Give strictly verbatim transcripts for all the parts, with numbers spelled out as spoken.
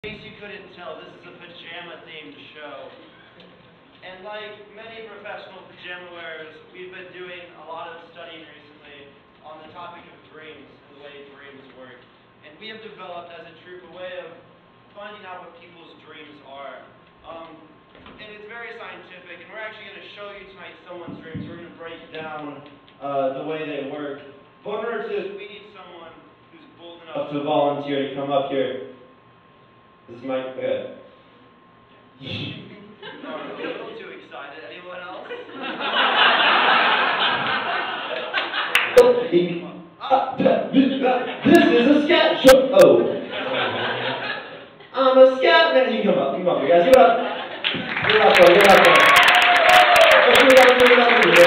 In case you couldn't tell, this is a pajama-themed show. And like many professional pajama wearers, we've been doing a lot of studying recently on the topic of dreams and the way dreams work. And we have developed as a troupe a way of finding out what people's dreams are. Um, and it's very scientific, and we're actually going to show you tonight someone's dreams. We're going to break down uh, the way they work. But in order to this, we need someone who's bold enough to volunteer to come up here. This is my good. No, I'm a little too excited. Anyone else? uh, this is a scat show. Oh. I'm a scat man. You come up. You come up here, guys. Give it up. Give it up, bro. Give it up, bro. Give it up, give it up, give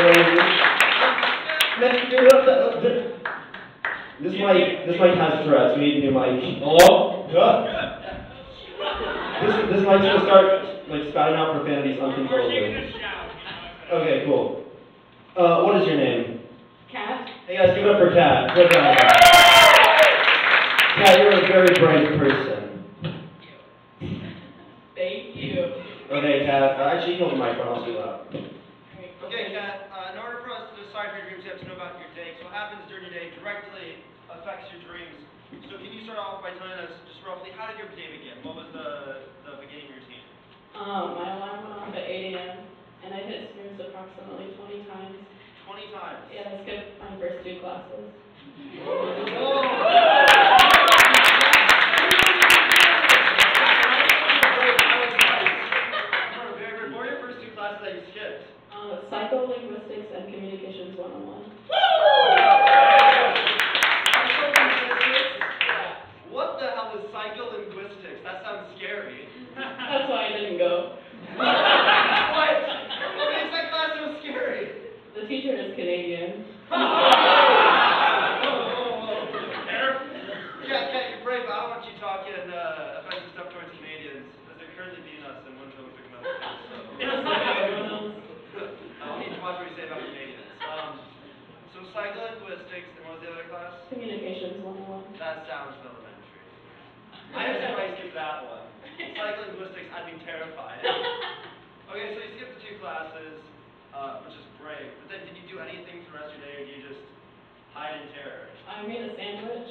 it up. This mic, this mic has threats. We need a new mic. Hello? Yeah. This, this mic's gonna start like spouting out profanities uncontrollably. Okay, cool. Uh, what is your name? Kat. Hey guys, give it up for Kat. Good job. Kat, you're a very bright person. Thank you. Okay, Kat. Uh, actually, you can hold the microphone. I'll do that. Okay, Kat. Uh, in order for us to decipher your dreams, you have to know about your day. So what happens during your day directly affects your dreams. So can you start off by telling us just roughly how did your day begin? What was the the beginning routine? Um, my alarm went off at eight A M and I hit snooze approximately twenty times. Twenty times. Yeah, I skipped my first two classes. What were your first two classes that you skipped? Uh, Psycholinguistics and Communications one oh one. What the hell is psycholinguistics? That sounds scary. That's why I didn't go. What? What makes that class so scary? The teacher is Canadian. Oh, yeah, yeah, you're brave, but I don't want you talking uh, offensive stuff towards Canadians, because they're currently beating us in one Olympic medal. So I'll need to watch what you say about Canadians. Um, so psycholinguistics, and what was the other class? Communications one oh one. That sounds elementary. I understand why you skipped that one. Psycholinguistics, I'd be terrified. Okay, so you skipped the two classes, uh, which is brave. But then did you do anything for the rest of your day, or do you just hide in terror? I made a sandwich.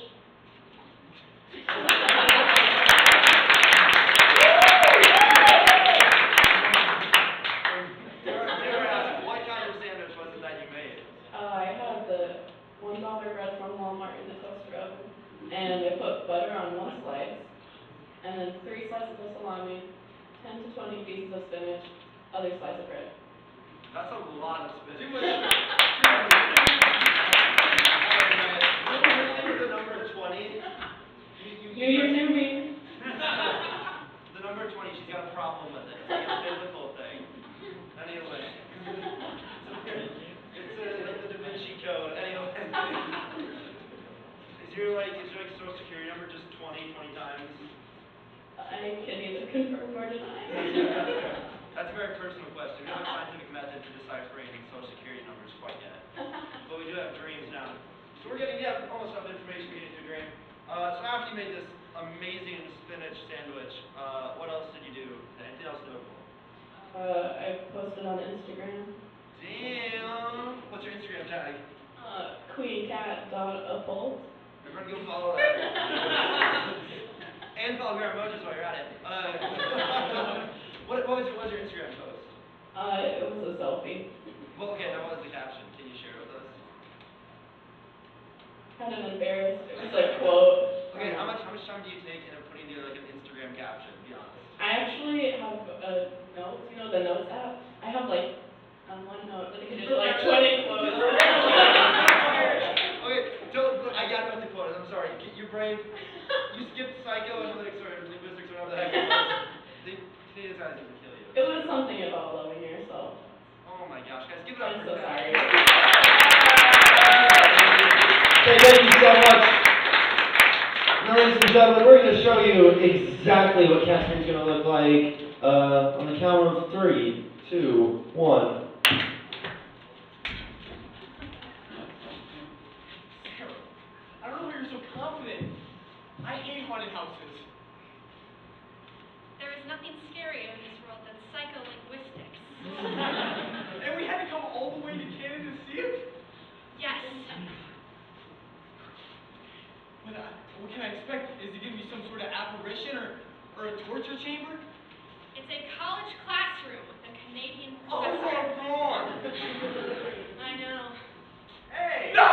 What kind of sandwich was it that you made? Uh, I had the one dollar bread from Walmart in the toaster oven, and I put butter on one slice, and then three slices of salami, ten to twenty pieces of spinach, other slice of bread. That's a lot of spinach. Too much. The number twenty. You, you, New Year, new me. The number twenty, she's got a problem with it. It's like a biblical thing. Anyway. It's a, like the Da Vinci Code. Anyway. Is your like is your like social security number just twenty, twenty times? I can neither confirm nor deny. That's a very personal question. We don't have a scientific method for deciphering social security numbers quite yet. But we do have dreams now. So we're getting, yeah, almost enough information to get into a dream. Uh, so after you made this amazing spinach sandwich, uh, what else did you do? Anything else notable? Uh, I posted on Instagram. Damn! What's your Instagram tag? Uh, queencat.uphold. Everyone go follow that. And follow your emojis while you're at it. Uh, what, what, was your, what was your Instagram post? Uh, it was a selfie. Well, okay, now what was the caption? Can you share it with us? Kind of embarrassed. It was a quote. Okay, how much how much time do you take in putting together like an Instagram caption? Be honest. I actually have a notes, you know, the notes app. I have like on one note that I can do like twenty quotes. Okay, don't look, I got nothing quoted. I'm sorry. You're brave. You skipped psychoanalytics or linguistics or whatever the heck it was. The Canadian guys didn't kill you. It was something about loving yourself. Oh my gosh, guys, give it up I'm for so that. sorry. Okay, thank you so much. Now, ladies and gentlemen, we're going to show you exactly what Catherine's going to look like uh, on the count of three, two, one. I don't know why you're so confident. I hate haunted houses. There's nothing scarier in this world than psycholinguistics. And we had to come all the way to Canada to see it? Yes. What, uh, what can I expect? Is it going to be some sort of apparition or, or a torture chamber? It's a college classroom with a Canadian Oh professor. my God! I know. Hey! No!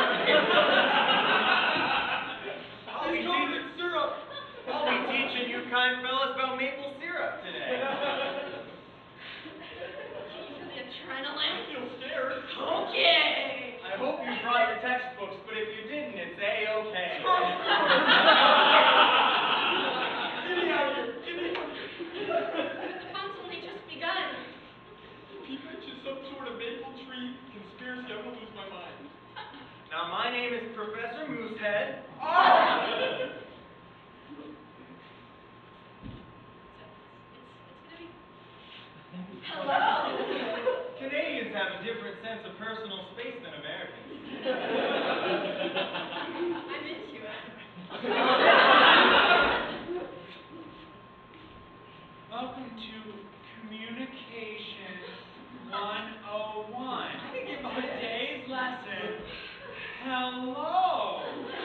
I'll be, It's covered in teaching, syrup! I'll be teaching you kind fellas about maple syrup today. For the adrenaline. I feel scared. Okay. I hope you brought your textbooks, but if you didn't, it's A-okay. Get me out of here! Get me out of here! But the fun's only just begun. He mentioned some sort of maple tree conspiracy. I'm gonna lose my mind. Now, my name is Professor Moosehead. Oh! Hello. Canadians have a different sense of personal space than Americans. I'm into it. Welcome to Communication one oh one. I can get behind that. Today's lesson. Hello.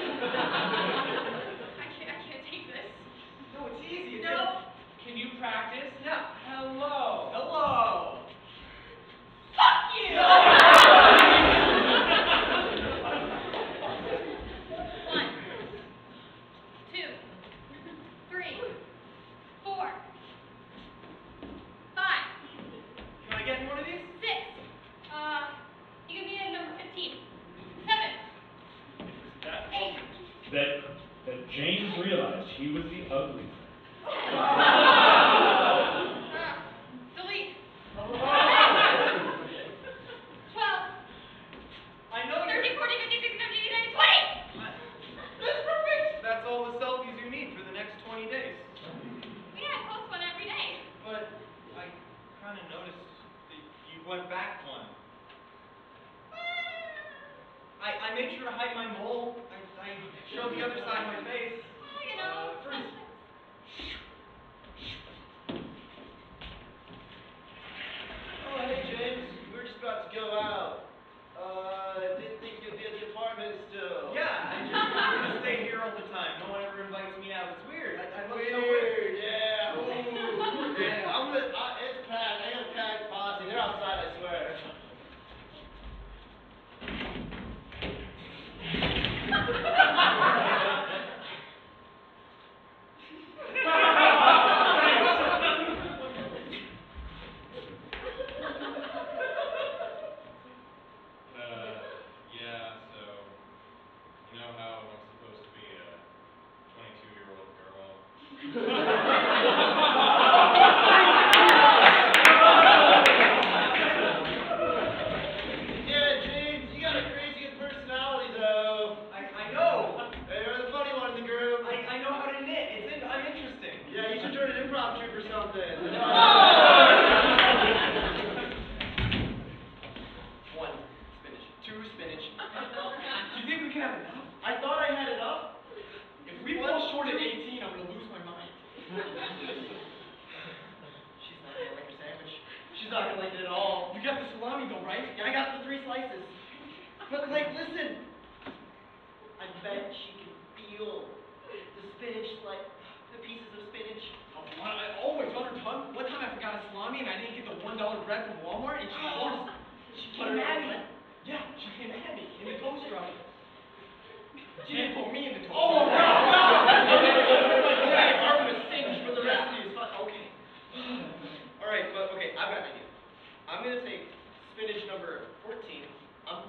I can't. I can't take this. No, it's easy. It's No. Can you practice? Yeah. Hello. Hello. Fuck you. One, two, three, four, five, Can I get one of these? six. Uh, you give me a number fifteen. Seven, That, eight. that, that James realized he was the ugly friend. Uh, delete. Twelve. I know you're... thirteen, fourteen, fifteen, sixteen, seventeen, eighteen, nineteen, twenty! That's perfect. That's all the selfies you need for the next twenty days. Yeah, I post one every day. But I kind of noticed that you went back one. I, I made sure to hide my mole. I, I showed the other side of my face. Well, you know, Uh, for sometimes. Oh, hey, James. We're just about to go out. Uh, didn't think you'd be at the apartment still. Yeah, I just want to stay here all the time. No one ever invites me out. It's weird. I, I love it so much. Weird, yeah. Ooh. Yeah, I'm gonna, uh, it's packed. I got a packed posse. They're outside, I swear. Uh, yeah, so, you know how I'm supposed to be a twenty-two-year-old girl? Yeah, James, you got a crazy good personality, though. I, I know. Hey, you're the funny one in the group. I, I know how to knit. It's in, I'm interesting. Yeah, you should join an improv troupe or something. One spinach. Two spinach. Do you think we can have enough? I thought I had enough. If we fall short at eighteen, I'm gonna lose my mind. She's not gonna like her sandwich. She's not gonna like it at all. You got the salami though, right? Yeah, I got the three slices. But, like, listen. I bet she can feel the spinach, like, the pieces of spinach. Oh, what? I always on her tongue. One time I forgot a salami and I didn't get the one dollar bread from Walmart, and she was, she Put came her at in me. the- Yeah, she came at me in the toaster oven. She didn't put me in the toaster. Oh, no, no! Yeah, I'm gonna sing for the rest of you. Fuck, okay. All right, but, okay, I've got an idea. I'm gonna take spinach number fourteen. I'm...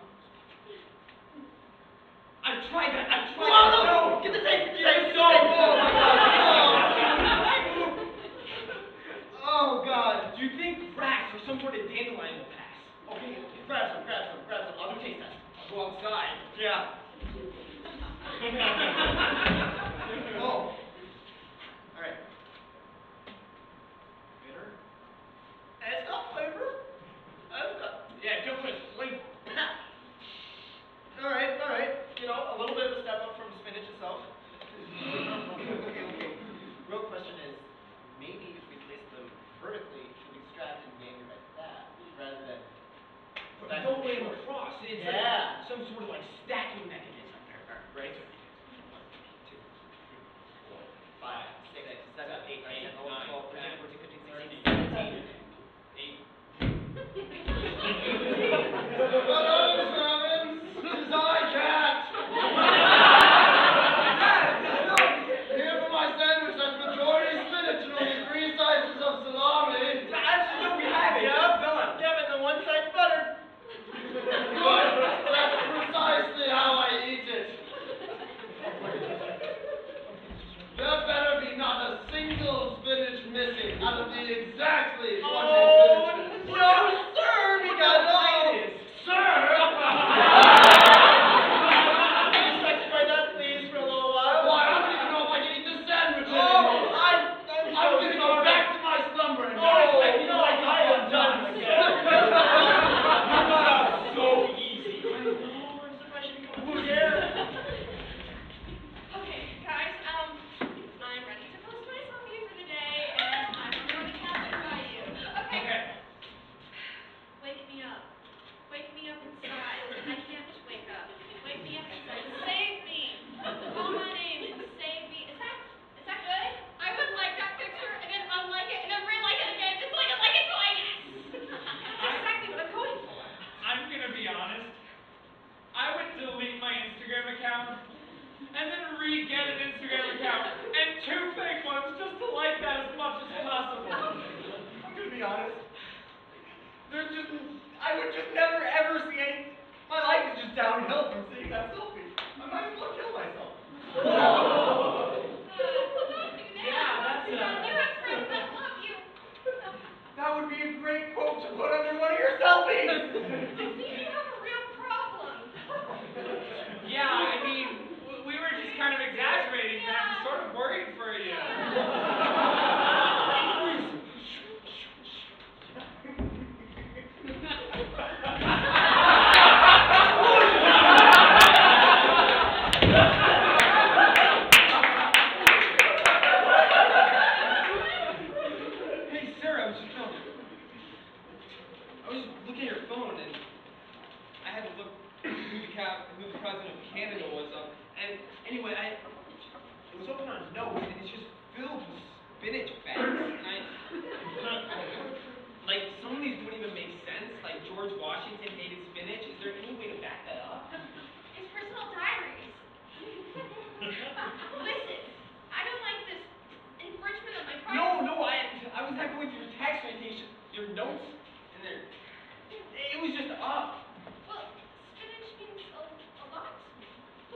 I've tried that. I've tried Oh, that. no! Get the tape! Get the tape! No. Oh, my God! Oh, God. Do you think grass or some sort of dandelion will pass? Okay, okay, grab some, grab some, grab some. I'll do taste test. I'll go outside. Yeah. exactly. Oh, no, sir, we got lights. Sir! Specify that, please, for a little while. Why, I don't even know if I can eat the sandwich Oh, anymore. I'm, I'm so I'm gonna go sorry. back to my slumber and Oh, not expect you to no, wake up I am on time done. again. You got out so easy. Oh, yeah. Okay, guys, um, I'm ready to post my selfie for the day, and I'm going to capture by you. Okay. Okay. Wake me up. Wake me up inside. I can't just wake up. Wake me up inside. Save me. Call my name and save me. Is that is that good? I would like that picture and then unlike it and then re-like it again, just like it like it twice. That's exactly what I'm going for. I'm gonna be honest. I would delete my Instagram account and then re-get an Instagram account and two fake ones just to like that as much as possible. I'm gonna be honest. There's just, I would just never ever see any. My life is just downhill from seeing that selfie. I might as well kill myself. Uh, well, don't do that. Yeah, that's You a- have friends that love you. That would be a great quote to put under one of your selfies. I think you have a real problem. Yeah, I mean, w- we were just kind of exaggerating, but I'm sort of worried for you. Hey, sir, I was just no. I was just looking at your phone and I had to look who the cap, who the president of Canada was. Um, and anyway, I it was open on notes and it's just filled with spinach bags. And I like some of these don't even make sense. Like George Washington hated spinach. Is there any way to back that up? His personal diaries. Listen, I don't like this infringement of my privacy. No, no, I I was not going through your text or anything. It's just your notes and there. It was just up. Well, spinach means a, a lot to me.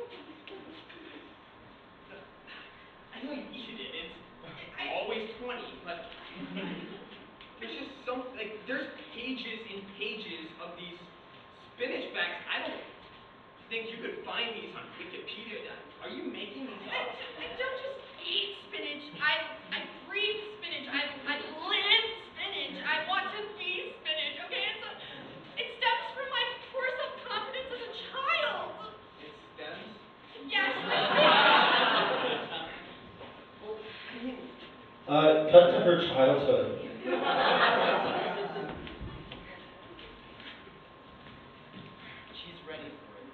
I know you eat it. It's always twenty, but there's just some like there's pages and pages of these spinach facts. I don't think you could find these on Wikipedia. Are you making these I, up? I don't just eat spinach. I I breathe spinach. I I live spinach. I want to be spinach. Okay, it's a, it stems from my poor self-confidence as a child. It stems. Yes. Well, I mean, Uh, cut to her childhood. She's ready for it.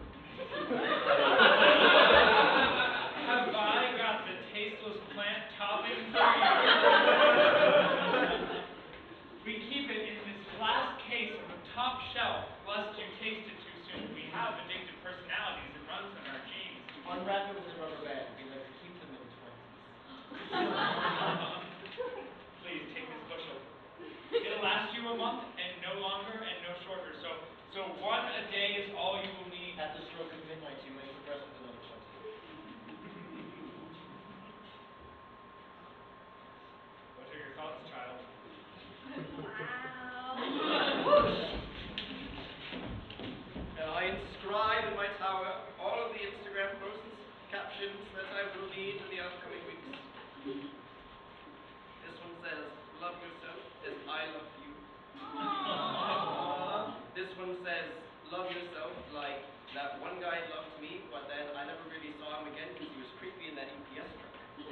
Have I got the tasteless plant topping for you? We keep it in this glass case on the top shelf, lest you taste it too soon. We have addictive personalities. It runs in our genes. Unwrap it with a rubber band. We like to keep them in twins. Please take this bushel. It'll last you a month and no longer and no shorter. So, so one a day is all you will need. At the stroke of midnight, you may progress with another chance. What are your thoughts, child? Wow. And I inscribe in my tower all of the Instagram posts, captions that I will need in the upcoming weeks. This one says, love yourself as I love you. This one says, love yourself like that one guy loved me, but then I never really saw him again because he was creepy in that E P S truck.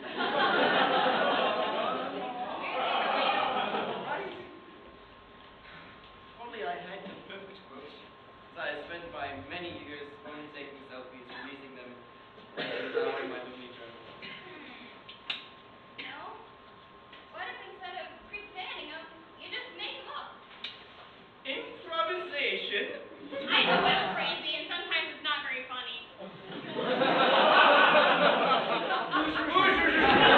Only I had the perfect quote. So I spent by many years only taking selfies and releasing them and devouring my lonely journal. No? What if instead of pre-planning them, you just make them up? Improvisation? I know it's crazy and sometimes it's not very funny. Who's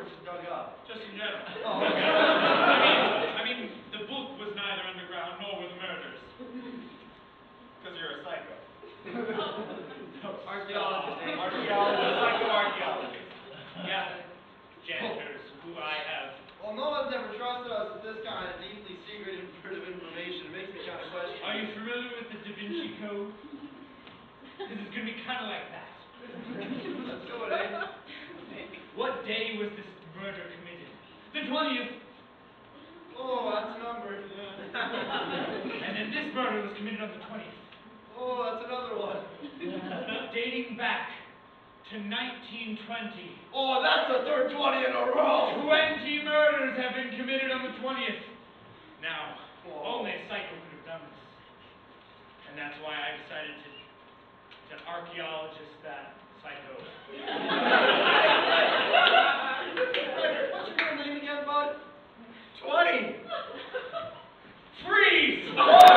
or just dug up? Just in general. Oh, okay. I mean, I mean, the book was neither underground nor were the murders. Because you're a psycho. Archaeologist, eh? Archaeologist, psychoarchaeologist. Yeah, janitors, who I have. Well, no one's ever trusted us with this kind of deeply secret and primitive information. It makes me kind of question. Are you familiar with the Da Vinci Code? This is going to be kind of like that. Let's do it, eh? What day was this murder committed? The twentieth. Oh, that's a number. And then this murder was committed on the twentieth. Oh, that's another one. Dating back to nineteen twenty. Oh, that's the third twenty in a row. Twenty murders have been committed on the twentieth. Now, Whoa. only a psycho could have done this. And that's why I decided to, to archaeologist that psycho. What's your real name again, bud? twenty. Freeze!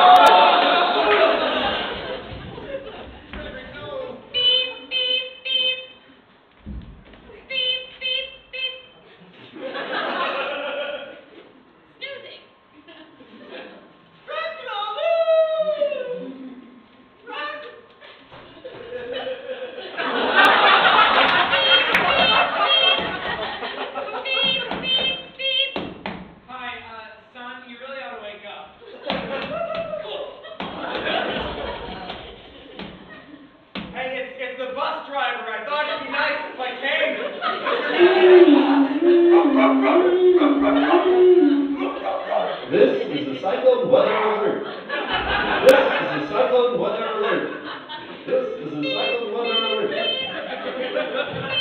Beep, beep, beep. Beep, beep, beep. Snoozing. Beep, beep, beep. Hi, uh, son, you really ought to wake up. Hey, it's, it's the bus driver. I thought it'd be nice if I came. This is the cyclone weather alert. This is the cyclone weather alert. This is the cyclone weather alert.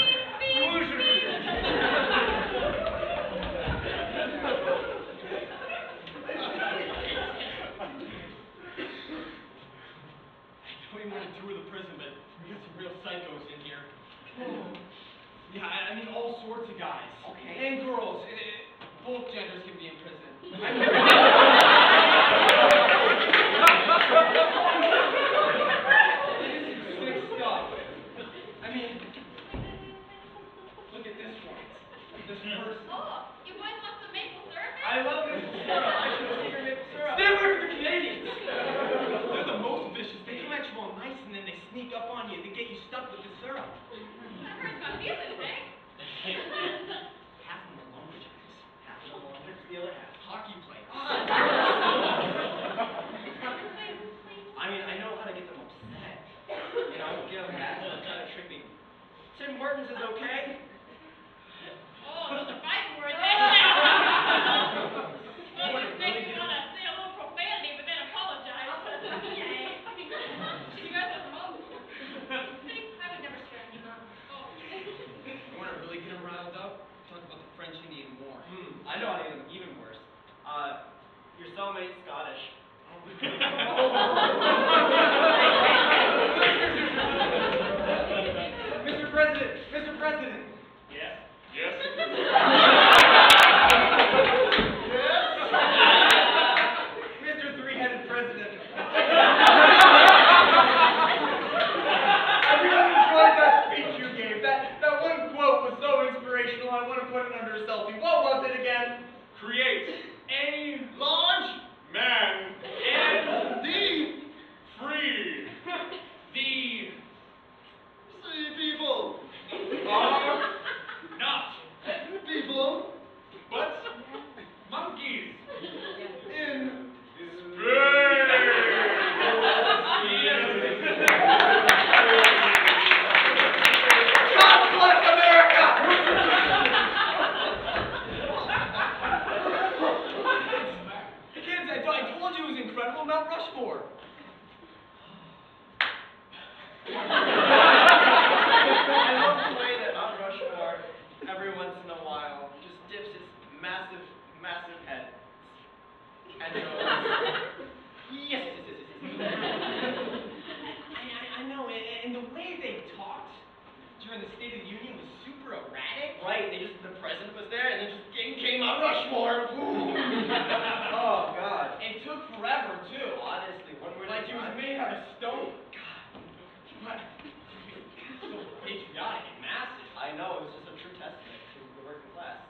I know you want to tour the prison, but we got some real psychos in here. Yeah, I, I mean all sorts of guys. Okay. And girls. Eh, eh, both genders can be in prison. This is sick stuff. I mean, look at this one. This person. Oh, you boys want some maple syrup? I love maple syrup. I should have secret maple syrup. Stay away from the Canadians. They're the most vicious. They come at you all nice and then they sneak up on you. They get you stuck with the syrup. That hurts my feelings, eh? Half of them are lumberjacks. Half of them are the other half. Hockey players. I mean, I know how to get them upset. You know, give them that kind of tricky. Tim Hortons is okay. Oh, those are fighting words, eh? Well, it just makes me want to say a little profanity, but then apologize. Okay. You guys are the most. I would never scare anyone. Oh. You want to really get them riled up? Talk about the French Indian War. Hmm, I know how to get them even worse. Uh, your cellmate's Scottish. Mister President, Mister President. Yes? Yes? Mister Three-Headed President. I really enjoyed that speech you gave. That that one quote was so inspirational. I want to put it under a selfie. What was it again? Create a Large man and the free the sea people are not people but monkeys in God bless America. Kids, I, I told you it was incredible. Mount Rushmore. I love the way that Mount Rushmore, every once in a while, just dips its massive, massive head and goes, yes, yes, yes, yes, yes. I, I, I know, and, and the way they talked during the State of the Union was super erratic. Right, they just, the president was there, and then just in came Mount Rushmore. Boom. Oh, God. It took forever, too. Honestly, one word Like at it a was time. made out of stone. God. What? So patriotic and massive. I know, it was just a true testament to the working class.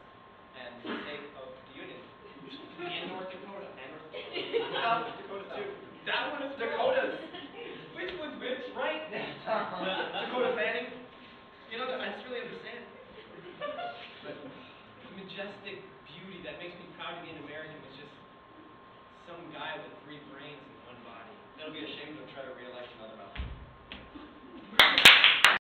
enough. Dakota two. That one is Dakotas. Which one's which? Right. Dakota Fanning. You know, I just really understand. The majestic beauty that makes me proud to be an American was just some guy with three brains and one body. It'll be a shame to try to re-elect him